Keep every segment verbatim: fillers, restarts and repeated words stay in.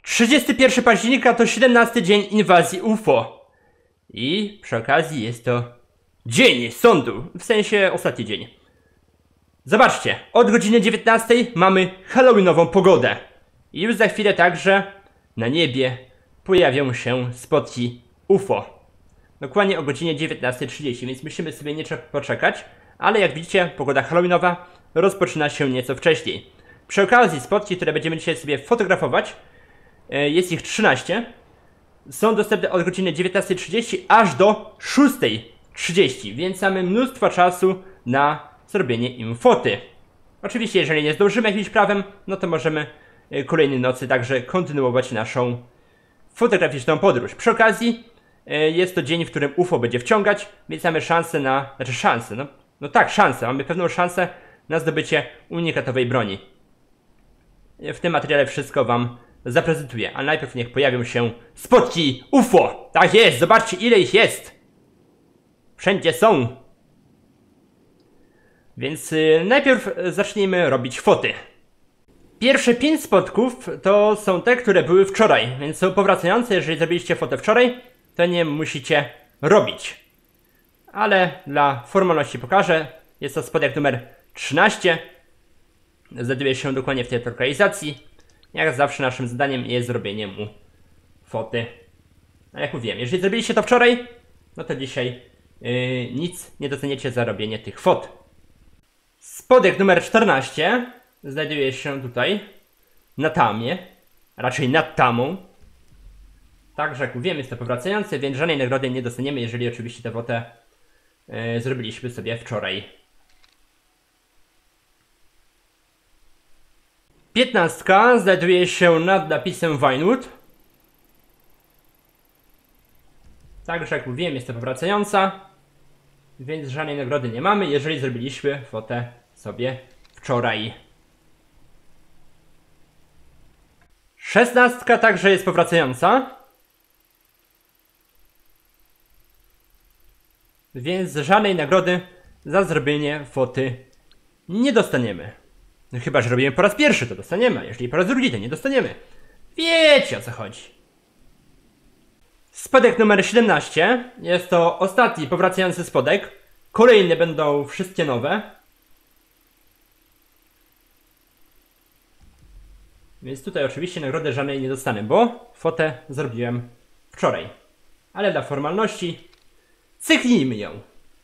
trzydziestego pierwszego października to siedemnasty dzień inwazji U F O. I przy okazji jest to dzień sądu, w sensie ostatni dzień. Zobaczcie, od godziny dziewiętnastej mamy halloweenową pogodę. I już za chwilę także na niebie pojawią się spotki U F O. Dokładnie o godzinie dziewiętnastej trzydzieści, więc musimy sobie nieco poczekać. Ale jak widzicie, pogoda halloweenowa rozpoczyna się nieco wcześniej. Przy okazji spotki, które będziemy dzisiaj sobie fotografować, jest ich trzynaście. Są dostępne od godziny dziewiętnastej trzydzieści aż do szóstej trzydzieści, więc mamy mnóstwo czasu na zrobienie im foty. Oczywiście, jeżeli nie zdążymy jakimś prawem, no to możemy kolejnej nocy także kontynuować naszą fotograficzną podróż. Przy okazji jest to dzień, w którym U F O będzie wciągać, więc mamy szansę na... Znaczy szansę, no, no tak, szansę. Mamy pewną szansę na zdobycie unikatowej broni. W tym materiale wszystko wam zaprezentuję, a najpierw niech pojawią się spotki U F O. Tak jest, zobaczcie ile ich jest. Wszędzie są. Więc yy, najpierw zacznijmy robić foty. Pierwsze pięć spotków to są te, które były wczoraj, więc są powracające. Jeżeli zrobiliście fotę wczoraj, to nie musicie robić. Ale dla formalności pokażę. Jest to spodek numer trzynaście. Znajduje się dokładnie w tej lokalizacji. Jak zawsze naszym zadaniem jest zrobienie mu foty. A jak mówiłem, jeżeli zrobiliście to wczoraj, no to dzisiaj yy, nic nie doceniecie za robienie tych fot. Spodek numer czternaście znajduje się tutaj na tamie, raczej nad tamą. Także jak mówiłem, jest to powracające, więc żadnej nagrody nie dostaniemy, jeżeli oczywiście tę fotę yy, zrobiliśmy sobie wczoraj. Piętnastka znajduje się nad napisem Vinewood. Także jak mówiłem, jest to powracająca, więc żadnej nagrody nie mamy, jeżeli zrobiliśmy fotę sobie wczoraj. Szesnastka także jest powracająca, więc żadnej nagrody za zrobienie foty nie dostaniemy. No chyba, że robimy po raz pierwszy, to dostaniemy, a jeżeli po raz drugi, to nie dostaniemy. Wiecie o co chodzi. Spodek numer siedemnaście. Jest to ostatni powracający spodek. Kolejne będą wszystkie nowe. Więc tutaj oczywiście nagrody żadnej nie dostanę, bo fotę zrobiłem wczoraj. Ale dla formalności cyknijmy ją.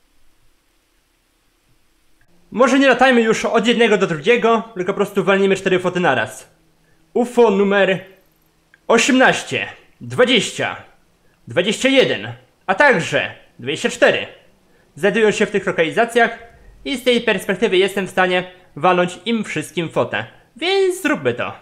Może nie latajmy już od jednego do drugiego, tylko po prostu walnijmy cztery foty naraz. U F O numer osiemnaście, dwadzieścia, dwadzieścia jeden, a także dwadzieścia cztery. Znajdują się w tych lokalizacjach i z tej perspektywy jestem w stanie walnąć im wszystkim fotę. Więc zróbmy to.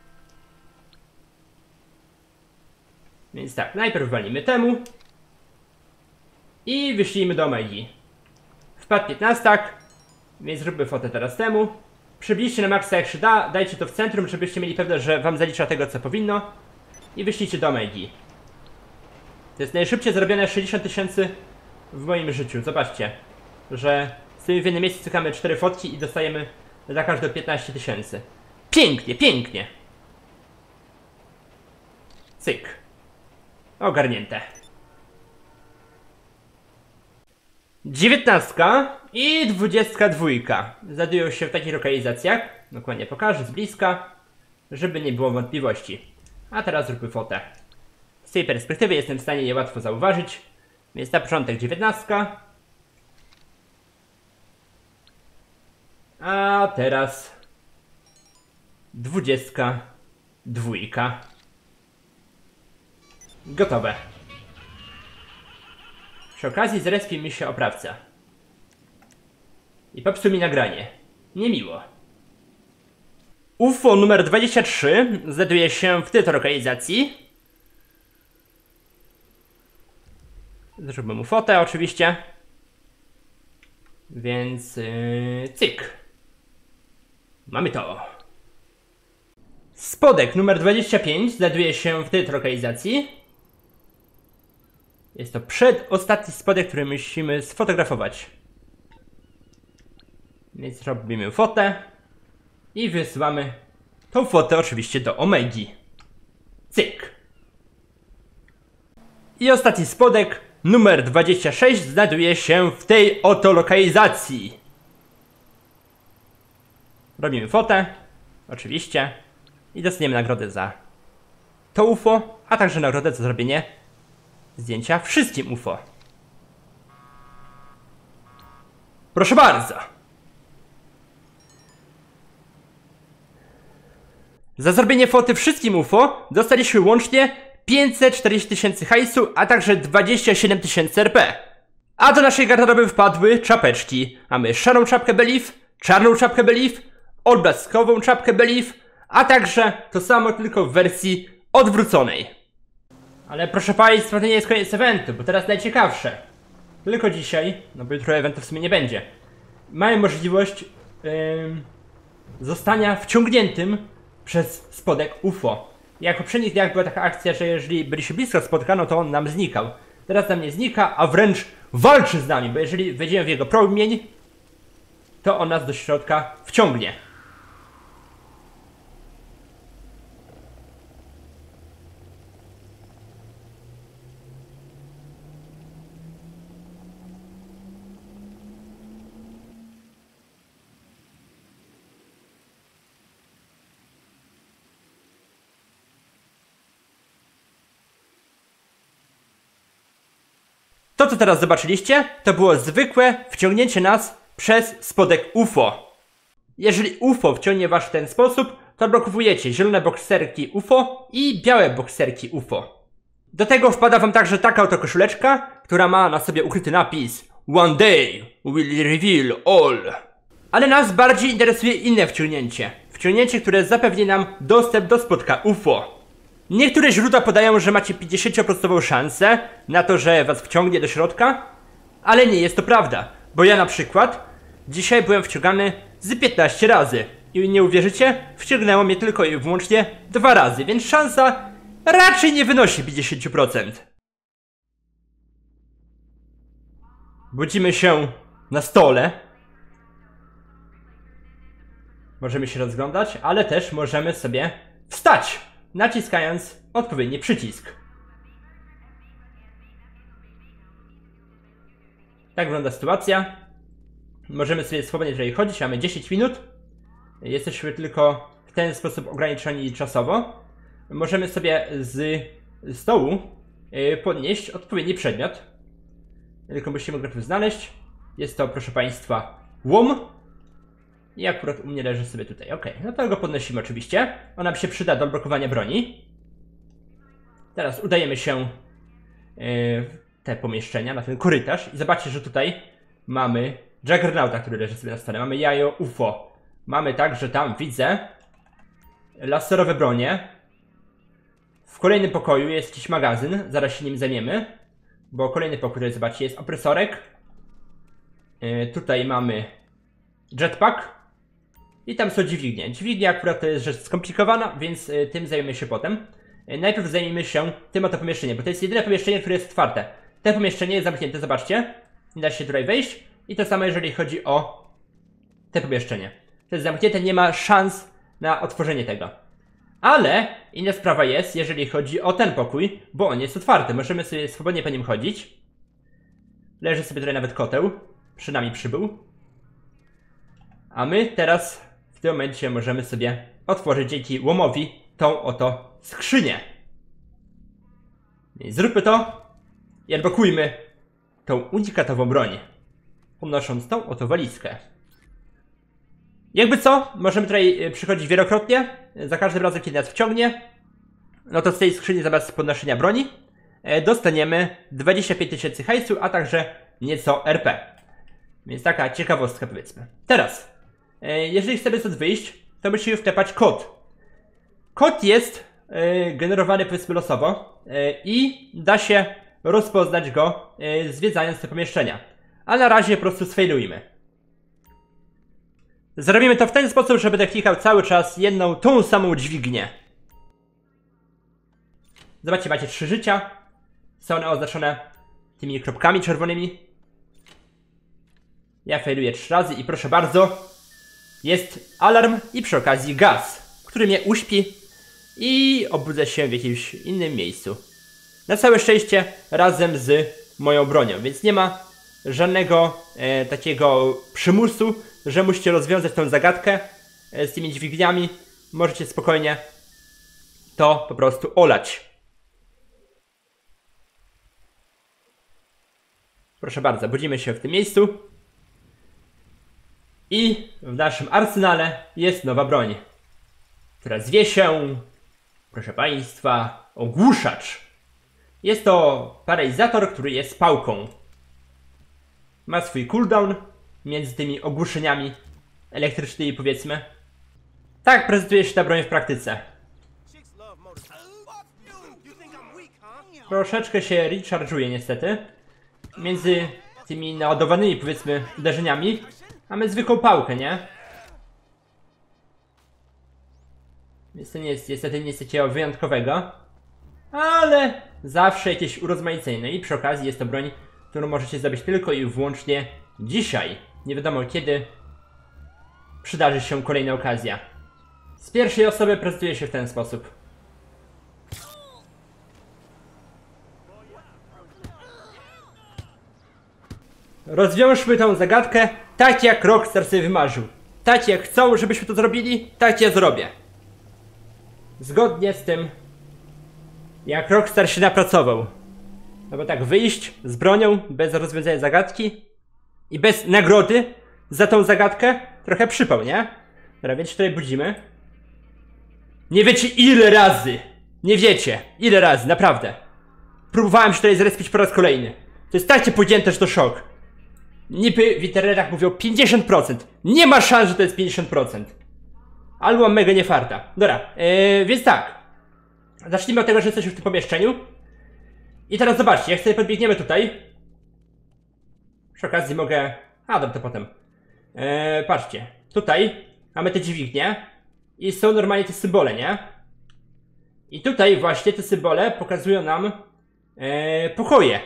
Więc tak, najpierw walimy temu i wyślijmy do Omegi. Wpadł piętnastak. Więc zróbmy fotę teraz temu. Przybliżcie na maksa jak się da, dajcie to w centrum, żebyście mieli pewność, że wam zalicza tego co powinno. I wyślijcie do Omegi. To jest najszybciej zarobione sześćdziesiąt tysięcy w moim życiu. Zobaczcie, że stoimy w jednym miejscu, cykamy cztery fotki i dostajemy za każde piętnaście tysięcy. Pięknie, pięknie. Cyk. Ogarnięte. dziewiętnastka i dwudziestka dwójka znajdują się w takich lokalizacjach. Dokładnie pokażę z bliska, żeby nie było wątpliwości. A teraz zróbmy fotę. Z tej perspektywy jestem w stanie je łatwo zauważyć. Więc na początek dziewiętnastka. A teraz dwudziestka dwójka. Gotowe. Przy okazji zrespił mi się oprawca. I popsuł mi nagranie. Niemiło. U F O numer dwadzieścia trzy znajduje się w tej lokalizacji. Zróbmy mu fotę oczywiście. Więc yy, cyk. Mamy to. Spodek numer dwadzieścia pięć znajduje się w tej lokalizacji. Jest to przedostatni spodek, który musimy sfotografować. Więc robimy fotę i wysyłamy tą fotę oczywiście do Omegi. I ostatni spodek, numer dwadzieścia sześć, znajduje się w tej oto lokalizacji. Robimy fotę, oczywiście, i dostaniemy nagrodę za to U F O, a także nagrodę za zrobienie zdjęcia wszystkim U F O. Proszę bardzo. Za zrobienie foty wszystkim U F O dostaliśmy łącznie pięćset czterdzieści tysięcy hajsu, a także dwadzieścia siedem tysięcy R P. A do naszej garderoby wpadły czapeczki. Mamy szarą czapkę Belief, czarną czapkę Belief, odblaskową czapkę Belief, a także to samo, tylko w wersji odwróconej. Ale proszę państwa, to nie jest koniec eventu, bo teraz najciekawsze. Tylko dzisiaj, no bo jutro eventu w sumie nie będzie, mamy możliwość yy, zostania wciągniętym przez spodek U F O. Jak w poprzednich dniach była taka akcja, że jeżeli byliśmy blisko spodka, no to on nam znikał. Teraz nam nie znika, a wręcz walczy z nami, bo jeżeli wejdziemy w jego promień, to on nas do środka wciągnie. To, co teraz zobaczyliście, to było zwykłe wciągnięcie nas przez spodek U F O. Jeżeli U F O wciągnie was w ten sposób, to odblokowujecie zielone bokserki U F O i białe bokserki U F O. Do tego wpada wam także taka oto koszuleczka, która ma na sobie ukryty napis One day will reveal all. Ale nas bardziej interesuje inne wciągnięcie. Wciągnięcie, które zapewni nam dostęp do spodka U F O. Niektóre źródła podają, że macie pięćdziesiąt procent szansę na to, że was wciągnie do środka, ale nie jest to prawda, bo ja na przykład dzisiaj byłem wciągany z piętnaście razy i nie uwierzycie, wciągnęło mnie tylko i wyłącznie dwa razy, więc szansa raczej nie wynosi pięćdziesiąt procent. Budzimy się na stole. Możemy się rozglądać, ale też możemy sobie wstać, naciskając odpowiedni przycisk. Tak wygląda sytuacja. Możemy sobie swobodnie tutaj chodzić, mamy dziesięć minut. Jesteśmy tylko w ten sposób ograniczeni czasowo. Możemy sobie z stołu podnieść odpowiedni przedmiot. Tylko musimy go tu znaleźć. Jest to, proszę państwa, łom. I akurat u mnie leży sobie tutaj. Ok, no to go podnosimy oczywiście. On nam się przyda do blokowania broni. Teraz udajemy się w te pomieszczenia, na ten korytarz. I zobaczcie, że tutaj mamy Juggernauta, który leży sobie na stole. Mamy jajo U F O. Mamy także tam, widzę, laserowe bronie. W kolejnym pokoju jest jakiś magazyn. Zaraz się nim zajmiemy. Bo kolejny pokój, tutaj zobaczcie, jest opresorek. Yy, tutaj mamy jetpack. I tam są dźwignie. Dźwignia akurat to jest rzecz skomplikowana, więc y, tym zajmiemy się potem. Y, najpierw zajmijmy się tym oto pomieszczeniem, bo to jest jedyne pomieszczenie, które jest otwarte. To pomieszczenie jest zamknięte, zobaczcie. Nie da się tutaj wejść. I to samo jeżeli chodzi o te pomieszczenie. To jest zamknięte, nie ma szans na otworzenie tego. Ale inna sprawa jest, jeżeli chodzi o ten pokój, bo on jest otwarty. Możemy sobie swobodnie po nim chodzić. Leży sobie tutaj nawet koteł. Przy nami przybył. A my teraz w tym momencie możemy sobie otworzyć dzięki łomowi tą oto skrzynię. I zróbmy to i odblokujmy tą unikatową broń, podnosząc tą oto walizkę. Jakby co, możemy tutaj przychodzić wielokrotnie, za każdym razem kiedy nas wciągnie, no to z tej skrzyni zamiast podnoszenia broni dostaniemy dwadzieścia pięć tysięcy hajsu, a także nieco R P. Więc taka ciekawostka, powiedzmy. Teraz, jeżeli chcemy stąd wyjść, to musimy wklepać kod. Kod jest generowany, powiedzmy, losowo i da się rozpoznać go zwiedzając te pomieszczenia. A na razie po prostu sfailujmy. Zrobimy to w ten sposób, że będę klikał cały czas jedną, tą samą dźwignię. Zobaczcie, macie trzy życia. Są one oznaczone tymi kropkami czerwonymi. Ja failuję trzy razy i proszę bardzo, jest alarm i przy okazji gaz, który mnie uśpi i obudzę się w jakimś innym miejscu. Na całe szczęście razem z moją bronią, więc nie ma żadnego e, takiego przymusu, że musicie rozwiązać tą zagadkę e, z tymi dźwigniami. Możecie spokojnie to po prostu olać. Proszę bardzo, budzimy się w tym miejscu. I w naszym arsenale jest nowa broń, która zwie się, proszę Państwa, ogłuszacz. Jest to paralizator, który jest pałką. Ma swój cooldown między tymi ogłuszeniami elektrycznymi, powiedzmy. Tak prezentuje się ta broń w praktyce. Troszeczkę się recharge'uje niestety. Między tymi naładowanymi, powiedzmy, uderzeniami mamy zwykłą pałkę, nie? Więc to nie jest niestety nic takiego wyjątkowego. Ale zawsze jakieś urozmaicenie. No i przy okazji jest to broń, którą możecie zdobyć tylko i wyłącznie dzisiaj. Nie wiadomo kiedy przydarzy się kolejna okazja. Z pierwszej osoby prezentuje się w ten sposób. Rozwiążmy tą zagadkę tak, jak Rockstar sobie wymarzył. Tak, jak chcą, żebyśmy to zrobili, tak ja zrobię. Zgodnie z tym, jak Rockstar się napracował. No bo tak, wyjść z bronią bez rozwiązania zagadki i bez nagrody za tą zagadkę, trochę przypał, nie? Dobra, więc tutaj budzimy. Nie wiecie ile razy, nie wiecie ile razy, naprawdę. Próbowałem się tutaj zrespić po raz kolejny. To jest tak podjęte, że to szok. Niby w internetach mówią pięćdziesiąt procent. Nie ma szans, że to jest pięćdziesiąt procent. Albo mam mega niefarta. Dobra, yy, więc tak. Zacznijmy od tego, że jesteśmy w tym pomieszczeniu. I teraz zobaczcie, jak sobie podbiegniemy tutaj. Przy okazji mogę... A, dobra, to potem. Yy, patrzcie, tutaj mamy te dźwignie. I są normalnie te symbole, nie? I tutaj właśnie te symbole pokazują nam yy, pokoje.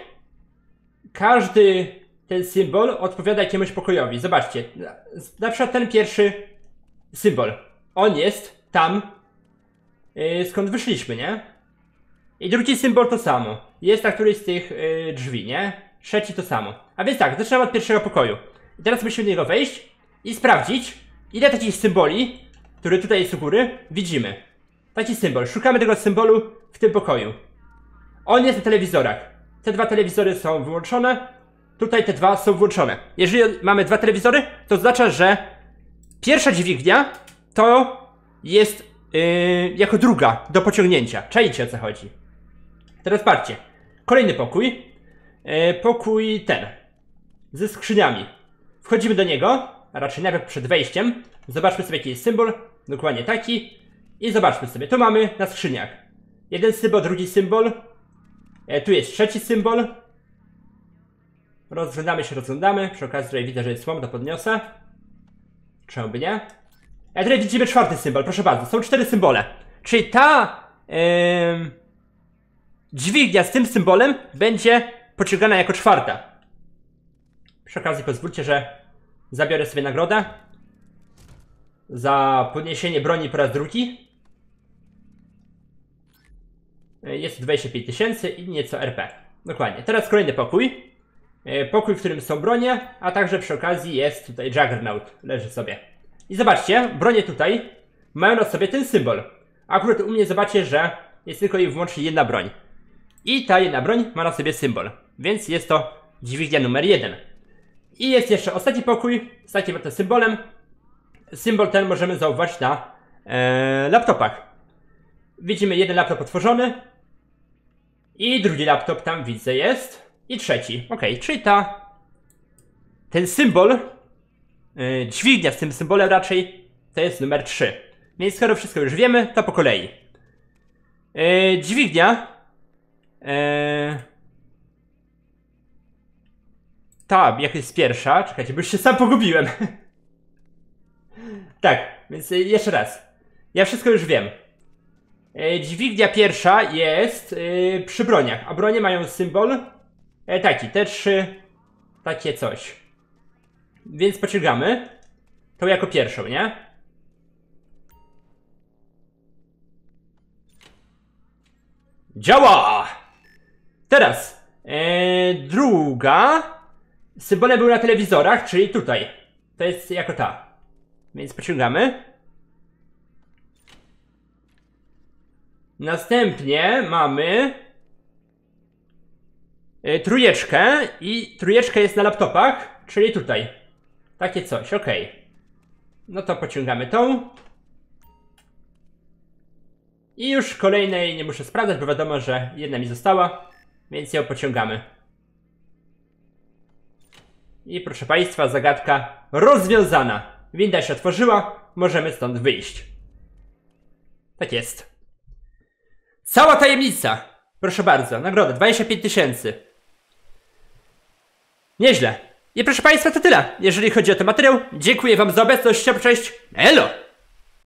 Każdy ten symbol odpowiada jakiemuś pokojowi. Zobaczcie, na, na przykład ten pierwszy symbol. On jest tam, yy, skąd wyszliśmy, nie? I drugi symbol to samo. Jest na którejś z tych yy, drzwi, nie? Trzeci to samo. A więc tak, zaczynamy od pierwszego pokoju. I teraz musimy do niego wejść i sprawdzić, ile takich symboli, które tutaj jest u góry, widzimy. Taki symbol. Szukamy tego symbolu w tym pokoju. On jest na telewizorach. Te dwa telewizory są wyłączone. Tutaj te dwa są włączone. Jeżeli mamy dwa telewizory, to oznacza, że pierwsza dźwignia to jest yy, jako druga do pociągnięcia. Czajcie, o co chodzi. Teraz patrzcie. Kolejny pokój. Yy, pokój ten. Ze skrzyniami. Wchodzimy do niego, a raczej najpierw przed wejściem. Zobaczmy sobie, jaki jest symbol. Dokładnie taki. I zobaczmy sobie. Tu mamy na skrzyniach. Jeden symbol, drugi symbol. Yy, tu jest trzeci symbol. Rozglądamy się, rozglądamy. Przy okazji tutaj widzę, że jest słom, to podniosę. Czemu by nie? A tutaj widzimy czwarty symbol, proszę bardzo. Są cztery symbole. Czyli ta yy, dźwignia z tym symbolem będzie pociągana jako czwarta. Przy okazji pozwólcie, że zabiorę sobie nagrodę za podniesienie broni po raz drugi. Jest dwadzieścia pięć tysięcy i nieco R P. Dokładnie. Teraz kolejny pokój. Pokój, w którym są bronie, a także przy okazji jest tutaj Juggernaut. Leży sobie. I zobaczcie, bronie tutaj mają na sobie ten symbol. Akurat u mnie zobaczcie, że jest tylko i wyłącznie jedna broń. I ta jedna broń ma na sobie symbol. Więc jest to dźwignia numer jeden. I jest jeszcze ostatni pokój z takim oto symbolem. Symbol ten możemy zauważyć na ee, laptopach. Widzimy jeden laptop otworzony. I drugi laptop tam widzę jest. I trzeci. Ok, czyli ta... Ten symbol... Yy, dźwignia z tym symbolem raczej to jest numer trzy. Więc skoro wszystko już wiemy, to po kolei. Yy, dźwignia... Yy, ta, jak jest pierwsza... Czekajcie, bo już się sam pogubiłem. Tak, więc yy, jeszcze raz. Ja wszystko już wiem. Yy, dźwignia pierwsza jest yy, przy broniach, a bronie mają symbol... E, taki, te trzy, takie coś. Więc pociągamy tą jako pierwszą, nie? Działa! Teraz. Yy, druga. Symbole były na telewizorach, czyli tutaj. To jest jako ta. Więc pociągamy. Następnie mamy yy, trójeczkę i trójeczka jest na laptopach, czyli tutaj. Takie coś, ok. No to pociągamy tą. I już kolejnej nie muszę sprawdzać, bo wiadomo, że jedna mi została, więc ją pociągamy. I proszę Państwa, zagadka rozwiązana. Winda się otworzyła, możemy stąd wyjść. Tak jest. Cała tajemnica. Proszę bardzo, nagroda dwadzieścia pięć tysięcy. Nieźle. I proszę Państwa, to tyle. Jeżeli chodzi o ten materiał, dziękuję Wam za obecność. Cześć. Elo!